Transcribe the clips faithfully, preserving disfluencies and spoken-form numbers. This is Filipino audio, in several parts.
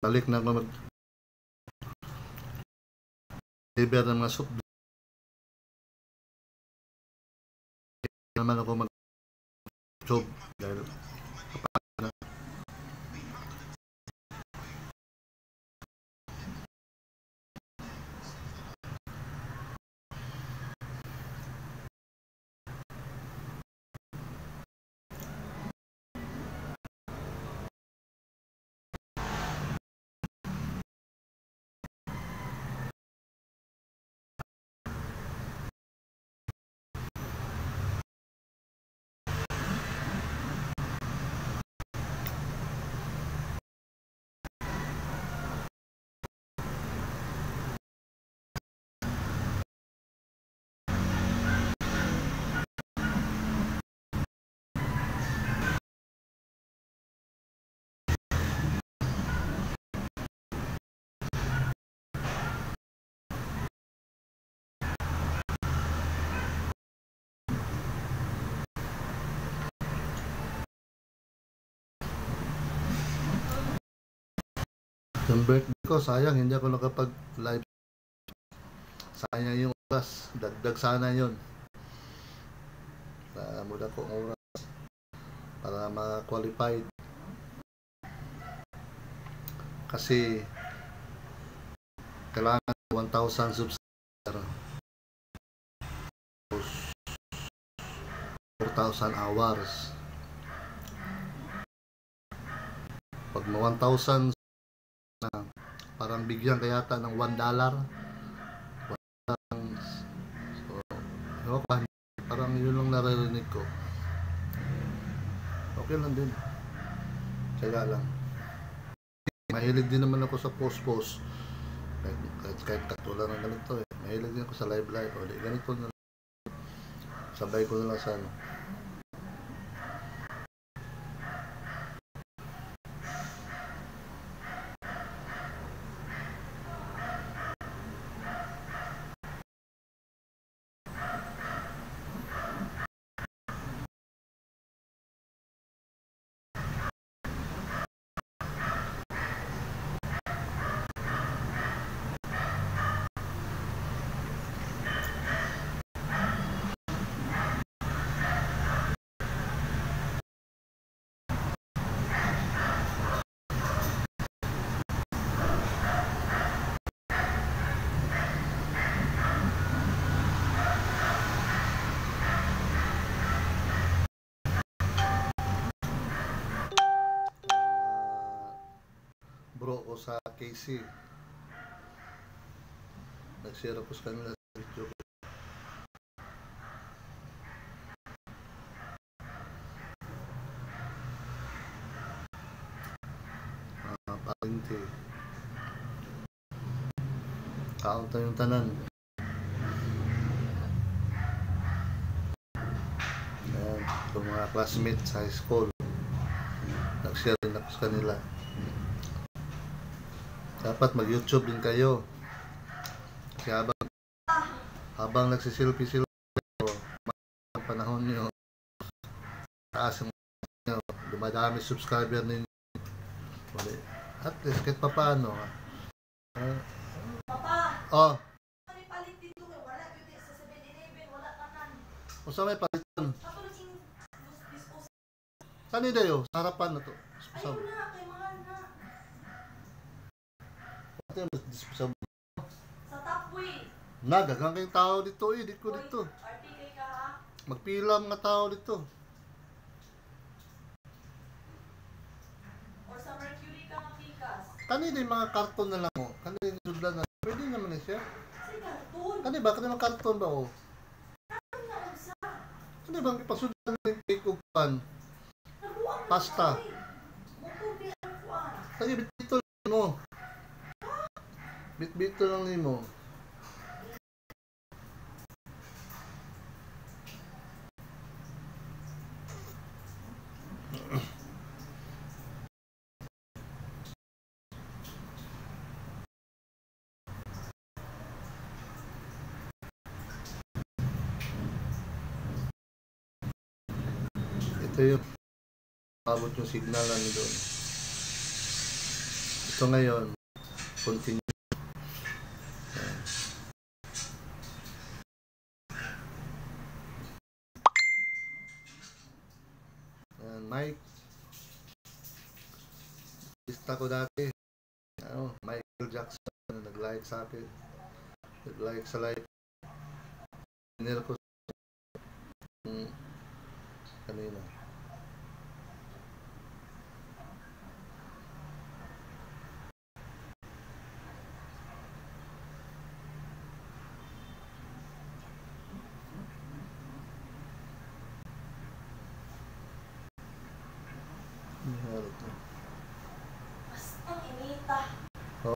balik na mag deliver ng mga soup. Naman ako mag job dahil yung birthday ko, sayang hindi ako nakapag live. Sayang yung oras, dagdag sana yun sa muna ko oras para ma-qualified kasi kailangan one thousand subscribers, four thousand hours. Pag ma one thousand na parang bigyan kaya yata ng one dollar. So, ewan pa, parang yun lang naririnig ko. Okay lang din. Kaya lang. Mahilig din naman ako sa post-post. Kahit, kahit, kahit katulad ng ganito eh. Mahilig din ako sa live-live. O di ganito na lang. Sabay ko na lang sa ano. Bro ko sa K C, nag-share ako sa kanila sa video ko. Uh, palinti kaunta yung tanan. Ayan, yung mga classmates sa high school, nag-share din ako sa kanila. Dapat mag-YouTube din kayo. Kasi habang habang nagsisilpi-silpi kayo, ang panahon nyo, taas yung nyo, dumadami subscriber ninyo. At least, kahit pa paano. Uh, Papa! Oh! May palit dito eh. Wala dito sa seven eleven. Wala tanan. O saan may palitan? Ako naging disposal. Saan yun dayo? Sa harapan na to. Ayun na, kay mahal na. Ito yung disposable. Sa Tapway. Nagagang kayong tao dito eh. Dito dito. R T K ka ha? Magpila mga tao dito. Or sa Mercury ka mapikas? Kanina yung mga karton na lang mo. Kanina yung sudlan na. Pwede naman eh siya. Kasi karton. Kanina ba? Kanina karton ba o? Karton na lang sa. Kanina ba? Ipasudlan na yung cake o pan? Nabuang Pasta. Mutubi ang kuwan. Kasi bit-bito lang mo. Bit-bito lang mo. Ito yung abot yung signal namin doon. Ito ngayon, continue. Ayan, Mike. Lista ko dati. Ano, Michael Jackson, nag-like sa akin. Nag-like sa like. Pinira ko um, kanina. Basta inita. Oh.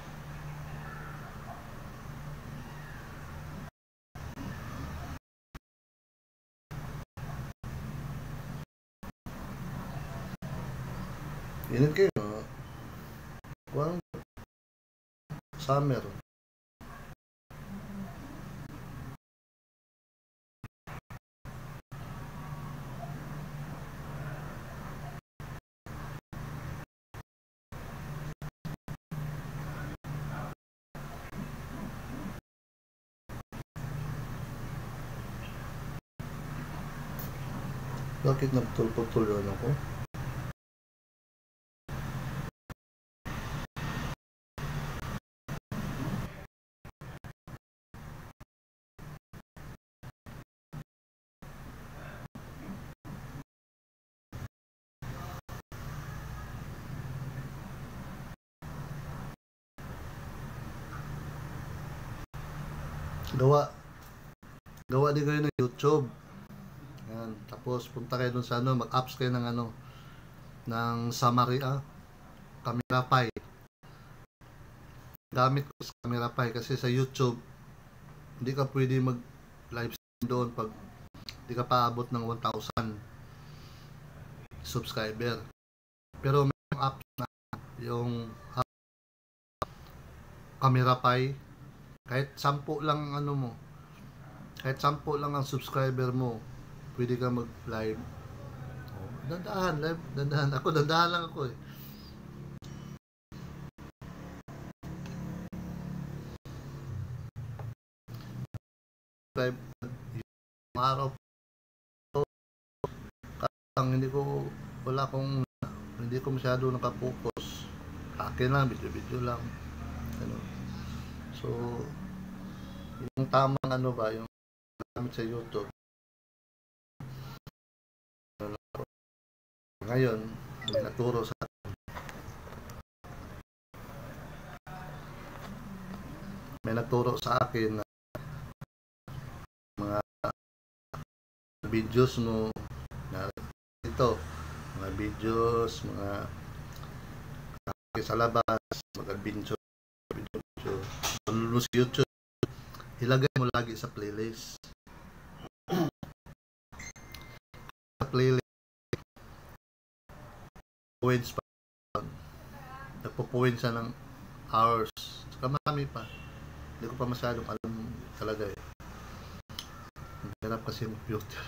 Init kayo. Kuwang summer. Bakit nagtulpotol yun ako? Gawa. Gawa din kayo ng YouTube. Yan. Tapos punta kayo dun sa ano, mag-apps kayo ng ano, ng summary, ah, Camera Pi. Gamit ko sa Camera Pi kasi sa YouTube, hindi ka pwede mag-live stream doon pag hindi ka paabot ng one thousand subscriber. Pero may apps na yung app, Camera Pi, kahit sampu lang ano mo, kahit sampu lang ang subscriber mo, pwede ka mag-live. Oh, dandahan, live, dandahan. Ako, dandahan lang ako eh. Live, yung araw po, ang hindi ko, wala akong, hindi ko masyado nakapokus. Akin lang, video-video lang. Ano. So, yung tamang ano ba, yung gamit sa YouTube. Ngayon, may naturo sa may naturo sa akin na mga videos mo na ito, mga videos, mga sa labas, mga video, video, video. Sa YouTube, ilagay mo lagi sa playlist. Sa playlist, points pa. Nagpo-point siya ng hours. Saka marami pa. Hindi ko pa masyadong alam talaga eh. Mahirap kasi mag-computer.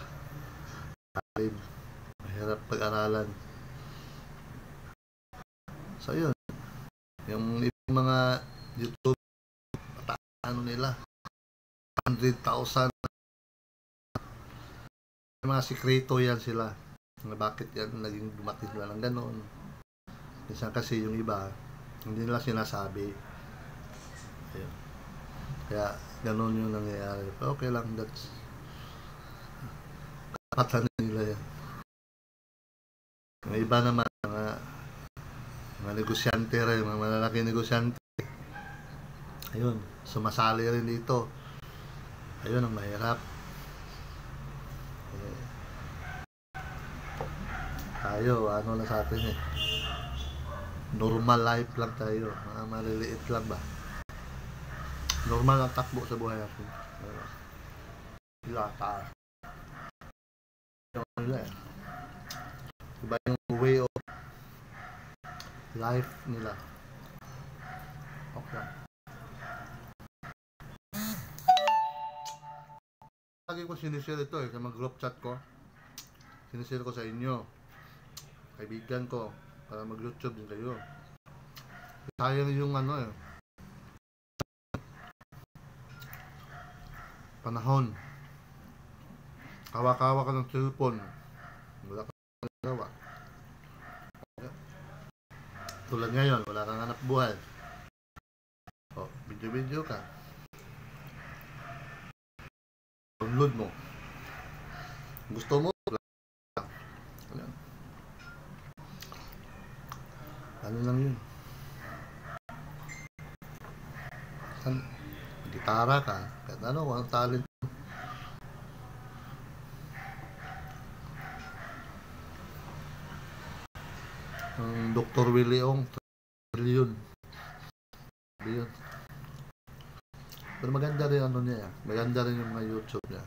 Mahirap pag-aralan. So yun. Yung ibang mga YouTube, ano nila, one hundred thousand. Mga sikreto yan sila. Bakit yan naging lumaki nila ng ganon. Minsan kasi yung iba, hindi nila sinasabi. Ayun. Kaya ganon yung nangyayari. Pero okay lang, that's kapatan nila yan. Yung iba naman, mga, mga negosyante rin, mga malalaking negosyante. Ayun, sumasali rin dito. Ayun ang mahirap. Eh, tayo, ano lang sa atin eh. Normal life lang tayo. Mga maliliit lang ba? Normal ang takbo sa buhay natin. Sila taas. Iba yung way of life nila. Okay. Lagi ko sinishare ito eh, sa mga group chat ko. Sinishare ko sa inyo, kaibigan ko, para mag-YouTube din kayo. sayang yung ano eh, panahon. Kawa-kawa ka ng cellphone. Wala kang nagawa. Tulad ngayon, wala kang hanap buhay. O, video-video ka. Download mo. Gusto mo? Ano, ano lang yun? San, gitara ka. Kahit ano, walang talent. Ang Doctor Willie Ong, trillion. Yun. Pero maganda rin ano niya. Maganda rin yung mga YouTube niya.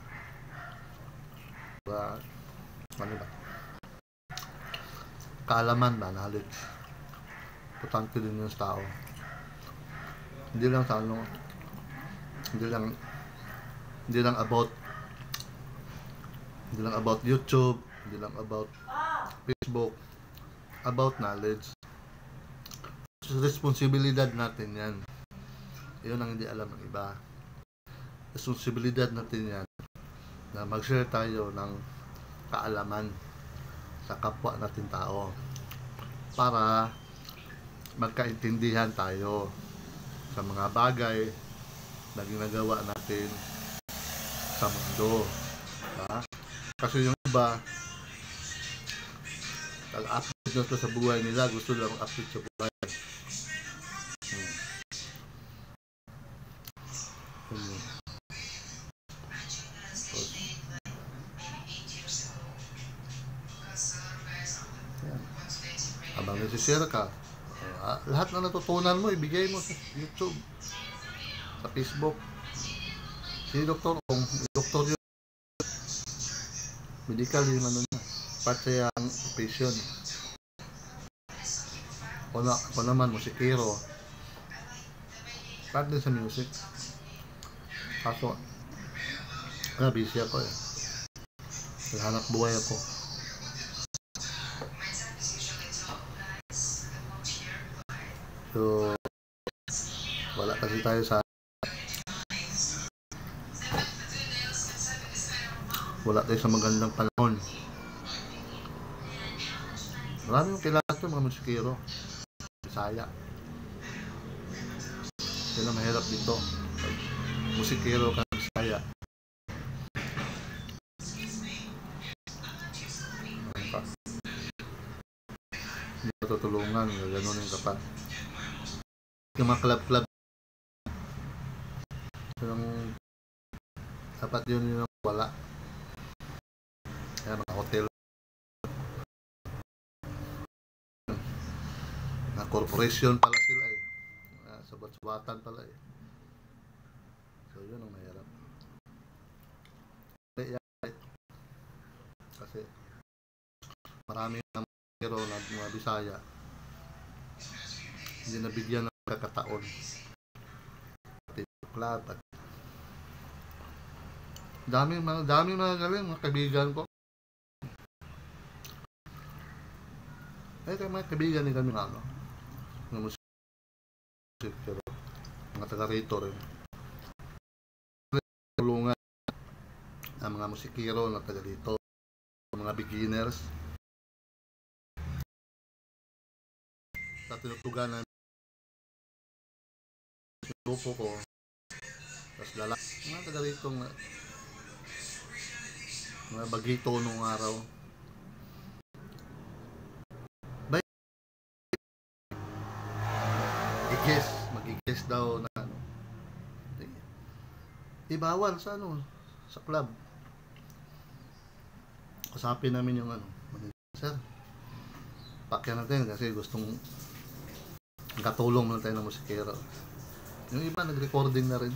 Diba, ano ba? Kaalaman ba, knowledge. Importante din yung tao. Hindi lang sa ano, hindi lang, hindi lang about, hindi lang about YouTube, hindi lang about Facebook, about knowledge. Responsibilidad natin yan. Yun ang hindi alam ng iba. Responsibilidad natin yan na mag-share tayo ng kaalaman sa kapwa natin tao para magkaintindihan tayo sa mga bagay na ginagawa natin sa mundo. Diba? Kasi yung iba nag-update na ito sa buhay nila, gusto lang update sa buhay. Hmm. Hmm. Yan. Habang nagsishare ka, uh, lahat na natutunan mo, ibigay mo sa YouTube, sa Facebook. Si Doktor Ong, Doktor yun, medical yung ano niya, pati ang patient. Ako, na, ako naman, musikero. Part din sa music. Kaso, na busy ako eh. Naghanap buhay ako. So, wala kasi tayo sa wala tayo sa magandang panahon. Marami yung kilala ito, mga musikero. Bisaya. Yan ang mahirap dito. Musikero ka ng Bisaya. Ano pa? Hindi ka tutulungan. Gano'n ka pa. Yung mga club-club. Yung dapat yun yung wala. Kaya mga hotel. Na corporation pala sila eh. Uh, sabat-sabatan pala eh. So yun ang mahirap. Kasi marami ng hero na mga Bisaya hindi nabigyan ng kakataon. Pati club at dami mga dami mga galing mga kaibigan ko. Eh kaya mga kaibigan ni kami nga no. Mga musik pero mga taga rito rin tulungan ang mga musikero na taga dito, mga beginners sa tinutugan ng grupo ko, tapos lalaki mga taga rito mga, mga bagito nung araw Mag-guess, mag-guess daw na ano. Ibawal sa ano, sa club. Usapin namin yung ano, sir, pakyan natin kasi gustong katulong na tayo ng musikero. Yung iba nag-recording na rin.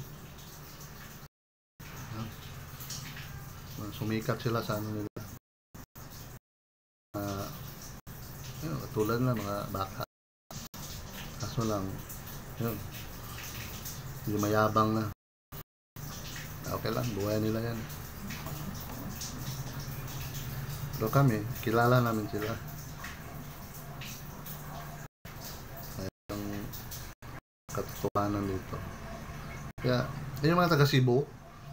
Sumikat sila sa ano nila. Uh, yun, katulad na mga baka. Kaso lang, yun, hindi mayabang na. Okay lang, buhay nila yan. Pero kami, kilala namin sila. Yung tuwanan dito. Kaya, yung mga taga Cebu,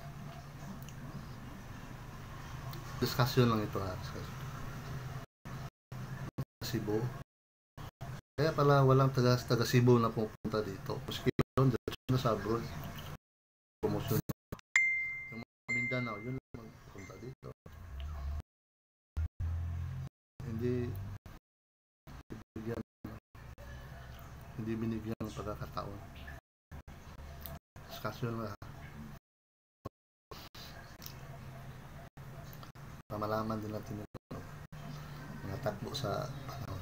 discussion lang ito ha. Cebu. Kaya pala walang taga, taga Cebu na pupunta dito. Maski yun, diretso na sa abroad. Promotion. Yung mga Mindanao, yun lang pupunta dito. Hindi binigyan, hindi binigyan ng pagkakataon. Discussion na. Pamalaman din natin yung mga takbo sa panahon.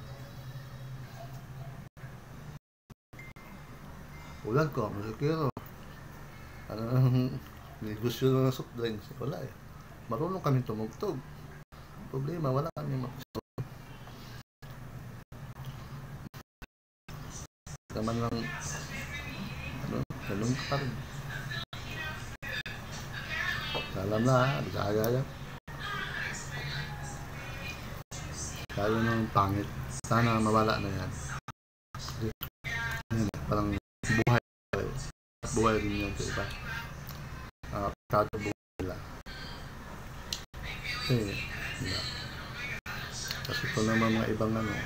Ulan ko, musikero. Ano nang negosyo ng soft drinks? Wala eh. Marunong kami tumugtog. Problema, wala kami mag-gusto. Naman lang, ano, galong ka rin. Alam na ha, nagkagaya. Kaya ng pangit. Sana mawala na yan. Yan, parang buhay. Buhay rin yan, diba? Uh, Kado buhay nila. Kasi, diba? Kasi ito naman mga ibang ano,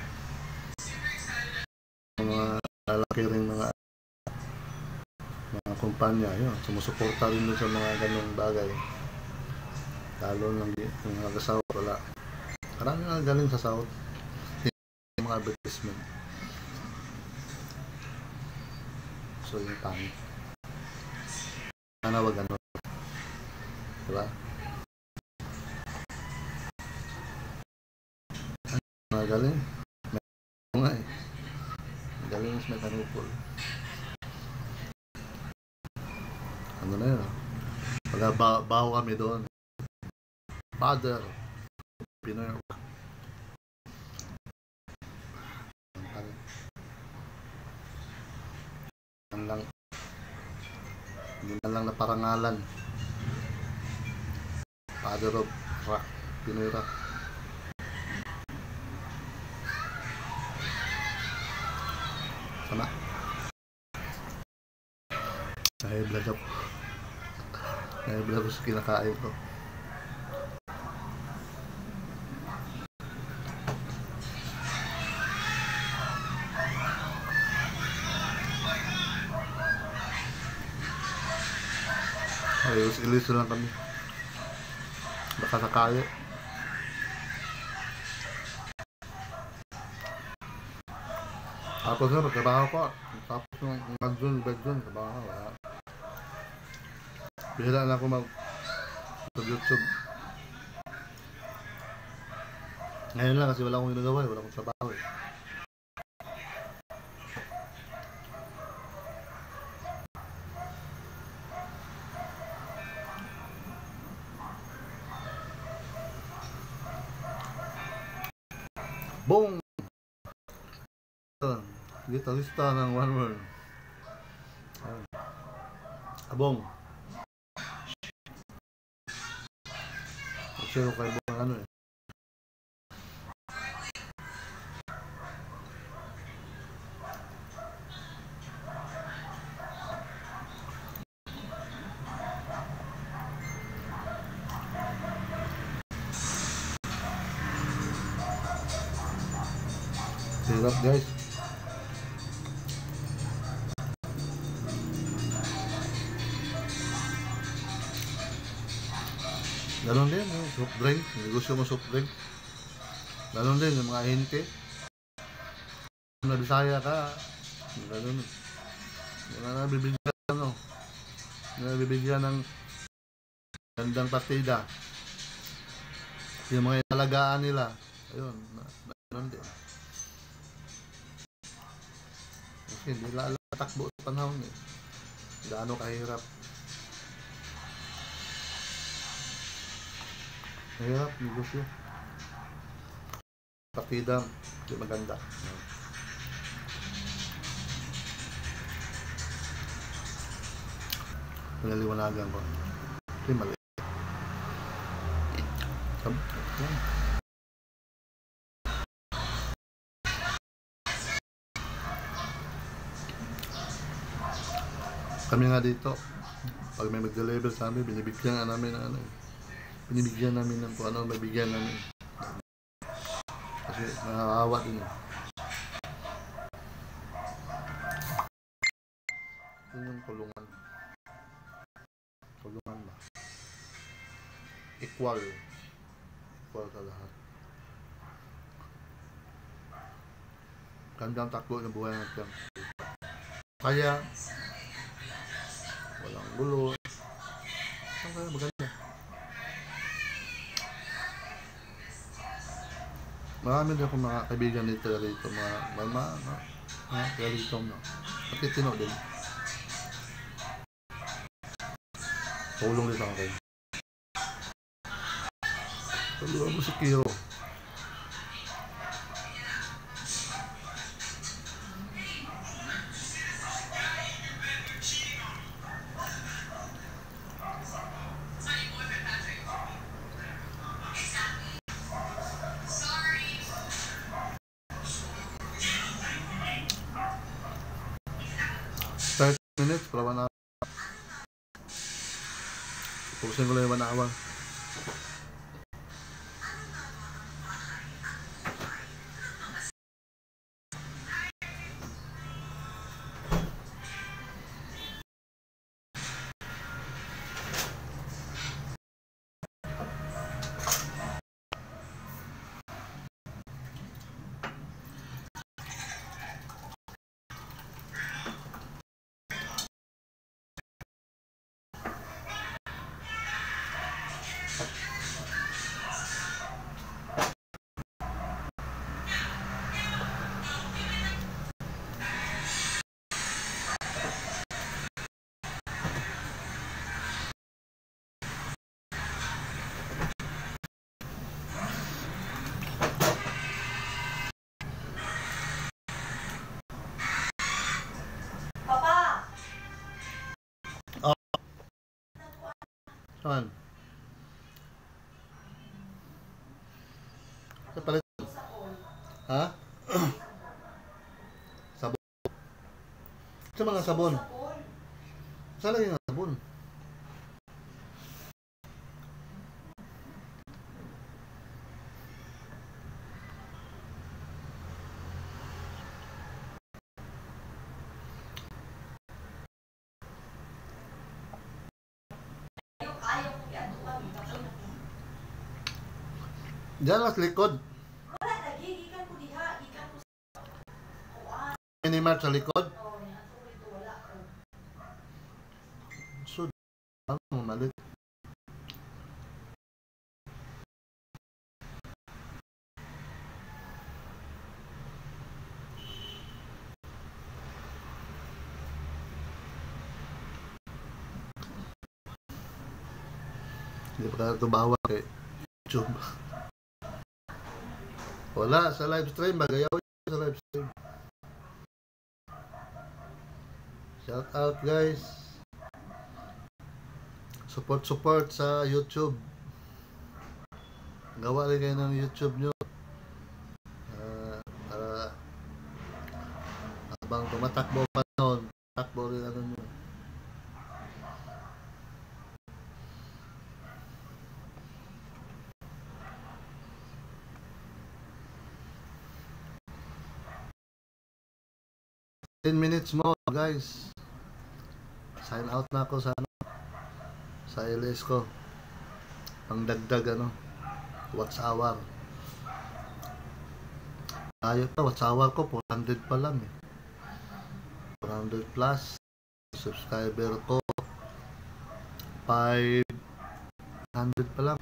mga lalaki rin mga mga kumpanya, yun, sumusuporta rin dun sa mga ganong bagay. Lalo lang yung mga kasawa, wala. Marami nga galing sa South. Yung mga advertisement. So yung pangit. Sana wag ano. Diba? Ano mga galing? May nga eh. Galing mas may kanupol. Ano na yun? Pagka ba baho kami doon. Father. Pinoy. Ang lang. Hindi na lang naparangalan. Father of rock. Pinoy rock. Sama. High blood up. High blood up sa kinakain ko. Ilis-ilis lang kami. Baka sakali. Tapos na, magtrabaho ko. Tapos nung mag-zone, bed-zone, trabaho ko. Bihira na ako mag sa YouTube. Ngayon lang kasi wala akong ginagawa eh. Wala akong trabaho eh. Bong! Gitarista ng One World. Abong. Magsiro kay Bong ano eh. Hirap guys. Ganon din yung soft drink, negosyo mo soft drink. Ganon din yung mga ahente. Kung nabisaya ka, ganon. Yung nabibigyan ano, nabibigyan ng gandang partida. Yung mga inalagaan nila, ayun, ganon din. Kasi hindi lang takbo sa panahon eh. Gaano kahirap. Mahirap, negosyo. Partida, hindi maganda. Pinaliwanagan ko. Hindi mali. Yan. Kami nga dito, pag may mag-deliver sa amin, binibigyan nga namin ng ano eh. Binibigyan namin ng kung ano, mabigyan namin. Kasi nakakawa din eh. Yun yung kulungan. Kulungan ba? Equal. Equal sa lahat. Gandang takbo ng buhay natin. Kaya, walang gulo. Saan kaya maganda? Marami din akong mga kaibigan dito rito, mga mga mga mga rito no. Matitino din. Tulong din sa akin. Tulungan mo si Kiro. thirty minutes para one hour. Pupusin ko lang yung one hour. Papa! Saan? Sa palit. Ha? Sabon. Sa mga sabon. Saan lang yung sabon? Diyan lang sa likod. Wala, nagigikan ko diha. Gikan ko sa kuwan. Minimart sa likod. Oo, yan. So, ito wala. So, ano malit? Hindi pa ka ito bawa kay YouTube. Wala, sa live stream. Magayaw sa live stream. Shout out guys. Support support sa YouTube. Gawa rin kayo ng YouTube nyo. Uh, para habang tumatakbo pa noon, takbo rin ano nyo. ten minutes mo guys. Sign out na ako sa ano, sa L S ko. Pangdagdag ano, watch hour. Ayos pa, watch hour ko four hundred pa lang eh. four hundred plus. Subscriber ko five hundred pa lang.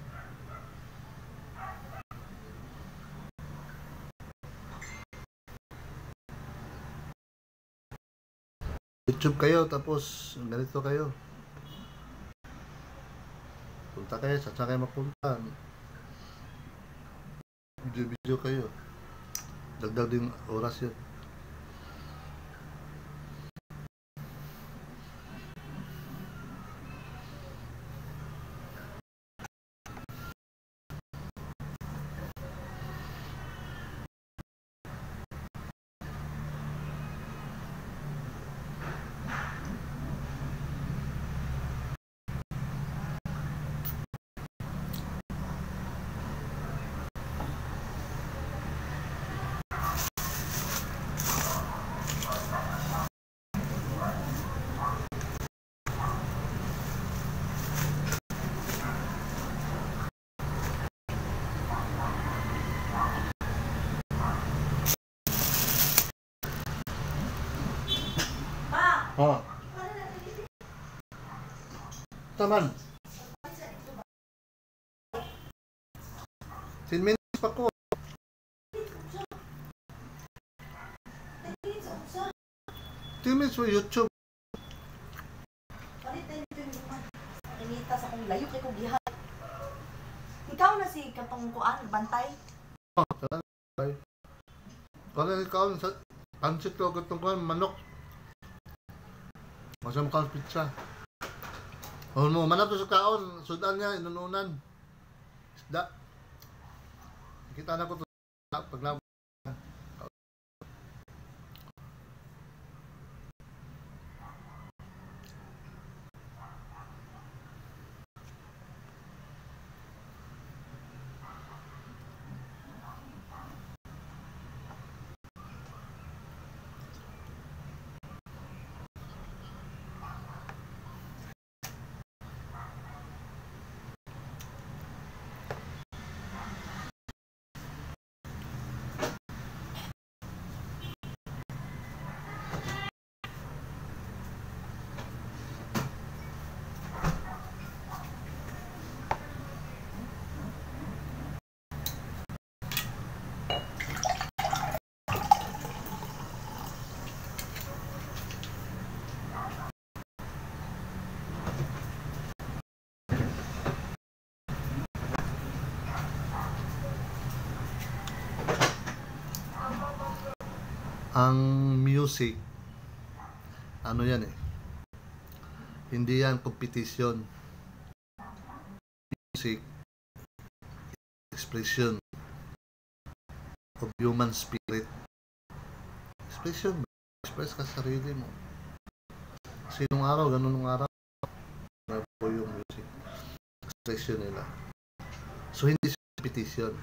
YouTube kayo, tapos ganito kayo. Punta kayo, saan kayo mapunta. Video-video kayo. Dagdag din oras yun. Oh, taman. ten minutes pa ko. ten minutes for YouTube. Inita sa kong layo kay kong gihat. Ikaw na si katong kuan bantay. Oh, bye. Kalau ikaw sa pansit ko katong kuan manok. Masam ka pizza. Oh mo, manap to sa kaon, sudan niya inununan. Isda. Kita na ko to pag ang music, ano yan eh, hindi yan competition. Music, expression of human spirit. Expression, express ka sa sarili mo. Sinong araw, ganun nung araw, na po yung music, expression nila. So hindi siya competition.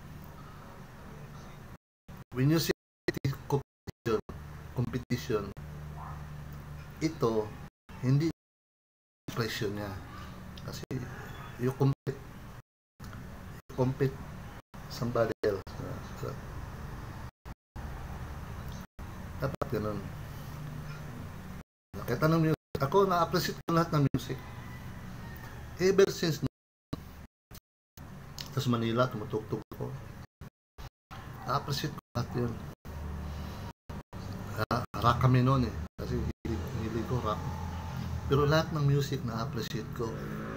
When you say competition, ito hindi expression niya kasi you compete you compete somebody else. So, dapat ganun. Nakita ng music, ako na-appreciate ko lahat ng music ever since sa Manila, tumutugtog ako, na-appreciate ko lahat yun. Uh, rock kami noon eh, kasi hilig, hilig ko rock. Pero lahat ng music na-appreciate ko.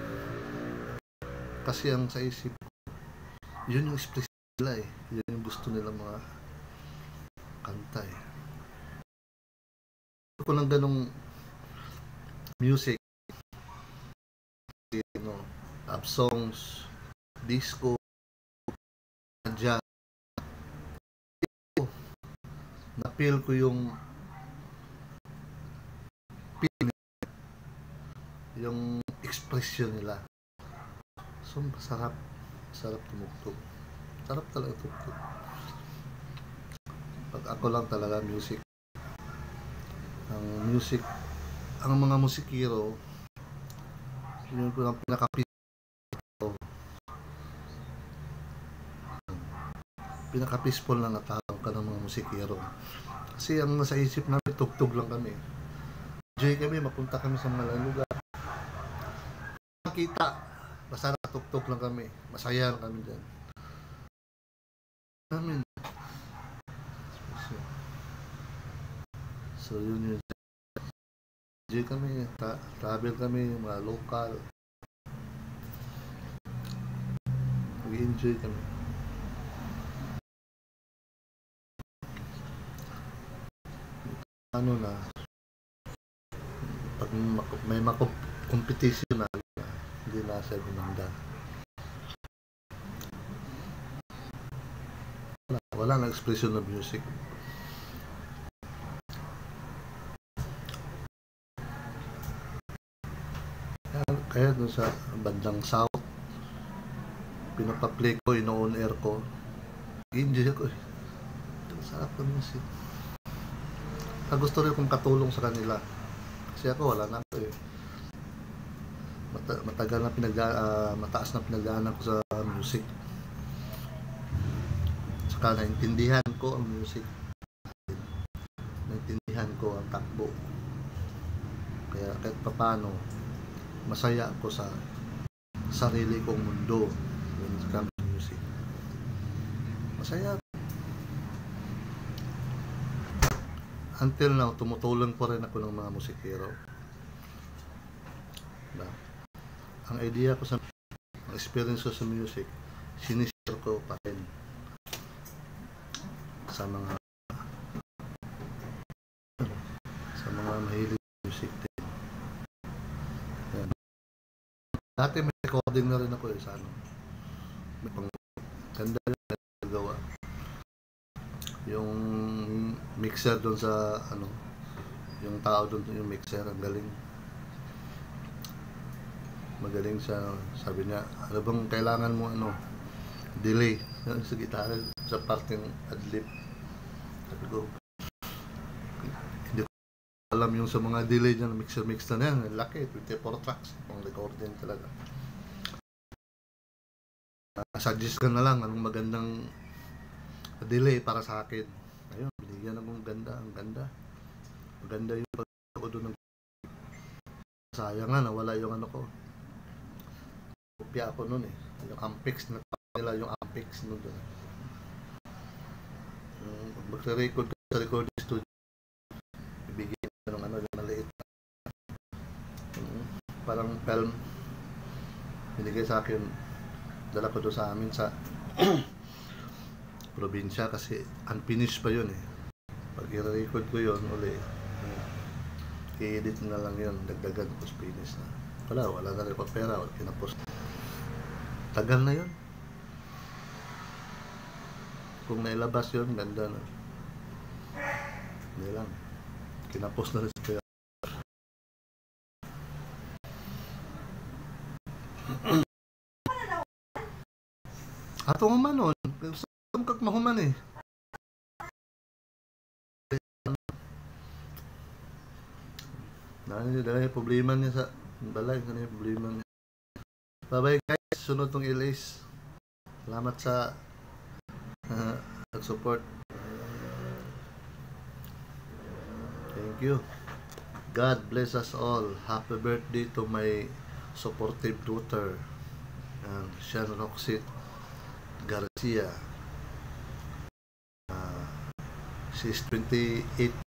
Kasi ang sa isip ko, yun yung expression nila eh. Yun yung gusto nila mga kanta eh. Ko ng ganong music, you know, love songs, disco, jazz. Na-feel ko yung feel, yung expression nila. So, masarap. Masarap tumugtog. Sarap talaga tumugtog. Pag ako lang talaga music. Ang music, ang mga musikero, yun ko ang pinaka-peaceful. Pinaka-peaceful na natawag ka ng mga musikero. Kasi ang nasa isip namin, tugtog lang kami. Enjoy kami, mapunta kami sa mga lugar. Makita, basta natugtog lang kami. Masaya lang kami dyan. Namin. So yun yun. Enjoy kami, tra travel kami, mga local. Nag-enjoy kami. Ano na, pag may competition na, hindi na siya gumanda. Wala, wala na expression of music. Kaya, kaya doon sa bandang south, pinapaplay ko, ino-on air ko, enjoy ko. Sarap ng music. Gusto rin kong katulong sa kanila kasi ako wala na ako eh. Mata matagal na pinag uh, mataas na pinagdaanan ko sa music, saka naintindihan ko ang music, naintindihan ko ang takbo. Kaya kahit papano, masaya ako sa sarili kong mundo when it comes to music. Masaya. Until now, tumutulong pa rin ako ng mga musikero. Diba? Ang idea ko sa ang experience ko sa music, sinishare ko pa rin sa mga sa mga mahilig music din. Yan. Dati may recording na rin ako eh, sa ano. May pang ganda na nagawa. Yung mixer doon sa ano, yung tao doon, yung mixer, ang galing. Magaling siya, sabi niya, ano bang kailangan mo, ano, delay sa gitara, sa parting adlib. Sabi ko, hindi ko alam yung sa mga delay niya, mixer-mix na yan, laki, twenty-four tracks, pang recording talaga. Uh, suggest ka na lang, anong magandang delay para sa akin. Ayun, binigyan akong ganda, ang ganda. Maganda yung pag ako doon ng sayang nga, nawala yung ano ko. Kopya ako noon eh. Yung Ampex, nila yung Ampex noon doon. Um, Magre-record sa recording studio, ibigyan ng ano, yung maliit. Um, parang film. Binigay sa akin, dala ko doon sa amin sa probinsya kasi unfinished pa yun eh. Pag i-record ko yun uli, i-edit na lang yun, dagdagan ko finish na. Wala, wala na rin pa pera, wala kinapost. Tagal na yun. Kung nailabas yun, ganda na. Hindi lang. Kinapost na rin sa pera. Ato nga man nun. Saan kag mahuman eh. Dahil dahil problema niya sa balay. Dahil problema niya. Bye-bye guys. Sunod tong L-Ace. Salamat sa uh, nag-support. Thank you. God bless us all. Happy birthday to my supportive daughter and Sean Roxit Garcia. Uh, she's twenty-eight